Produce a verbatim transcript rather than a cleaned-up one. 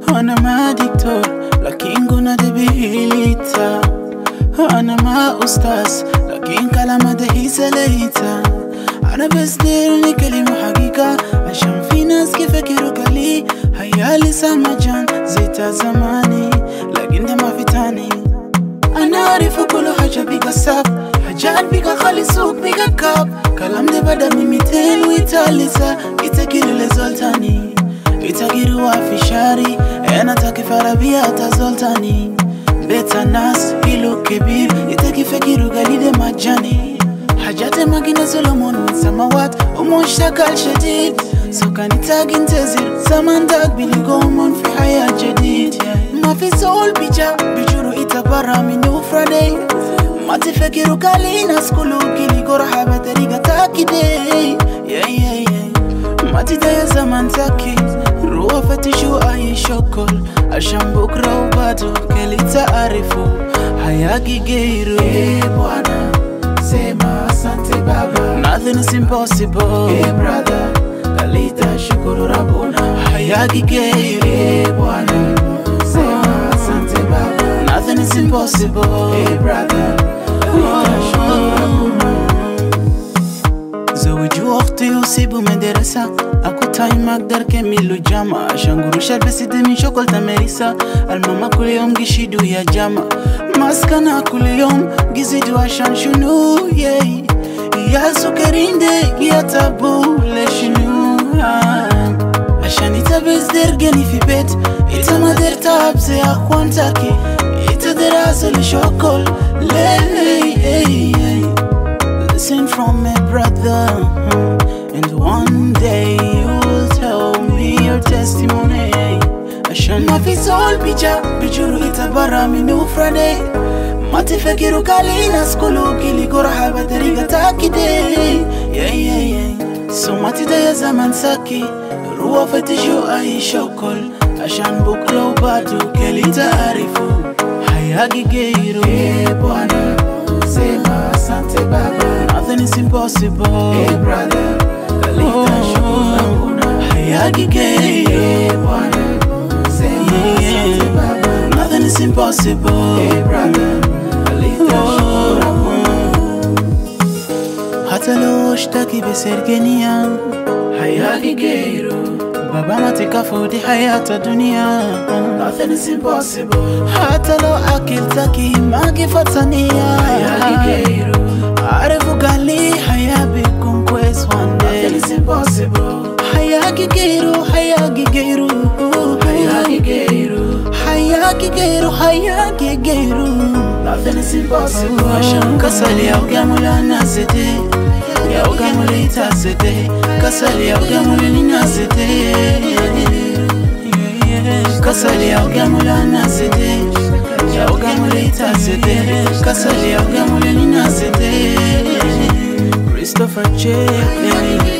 أنا ما دكتور لكن قلنا دبيليتا. أنا ما أستاذ لكن كلامة هي سليتا. أنا بس ديرني كلمة حقيقة عشان في ناس كيفكروا كلي هيا لسه مجان زيتا زماني لكن ده ما في تاني. أنا أعرف كل حاجة بيقى ساب حاجات بيقى خالي سوق بيقى كاب كلام ده بدا ميمتين ويتاليسا يتكيرو لزولتاني يتكيرو في شاري أنا تاكيف عربية تزولتاني بيت الناس هيلو كبير يتكيفكيرو قليل مجاني حاجات ماكينة سلمون من سماوات ومشتغل شديد سو كان يتاق انتظر زمان داك بيلقومون في حياة جديد ما في سول بيجا بيجورو يتبرا منو فرادي ما تفكروا كالي ناس كلو كيلي قرحة بطريقة تاكيدي ما تدايا زمان تاكي روح فتشو اي شوكول عشان بكرة وباتو كالي تعرفو حياكي غيرو. Hey bwana, sema asante baba. Nothing is impossible. Hey brother, kalita shukuru Rabbuna. Hayagi geiru. Hey bwana, sema asante baba. Nothing is impossible. Hey brother, kalita shukuru Rabbuna. زوجي واختي وسيبوا مدرسة اكو تايم اقدر كملوا جامعة عشان قروش البس من شوكولة تمريسة. الماما كل يوم قشيدوا يا جامعة ماسكنا كل يوم قزيدوا عشان شنو ياي يا سكرين دي يا تابو لشنو عشان يتبز درقني في بيت يتما در تاب زي اخوان تاكي يتدراسة لشوكول لي. Listen from me brother, and one day you will tell me your testimony. عشان ما في زول بيجا بيجورو يتبرا منو فرادي ما تفكروا كالي ناس كلو كيلي قرحة بطريقة تاكيدي سو ما تدايا زمان ساكي روح فتشو اي شوكول عشان بكرة وباتو كالي تعرفو حياكي غيرو. Hey bwana, sema asante baba. Nothing is impossible. Hey brother, kalita shukuru Rabbuna. Hayagi geiru. Hey bwana, sema asante baba. Nothing is impossible. Hey brother, kalita shukuru Rabbuna. Hata lo ashtaki besergenia Hayagi geiru. baba matika fudi hayata dunia. Nothing is impossible. Hata lo akil taki magifatania Hayagi geiru. Arefu gali hayabikum kwes one day. Nothing is impossible. Hayagi geiru, hayagi geiru, Hayagi geiru. hayagi geiru, hayagi geiru. Nothing is impossible. Ashan kasali ya ugamula nazede ya ugamula itazede kasali ya ugamula ninazede kasali ya ugamula nazede ya ugamula itazede kasali ya ugamula ninazede Christopher J.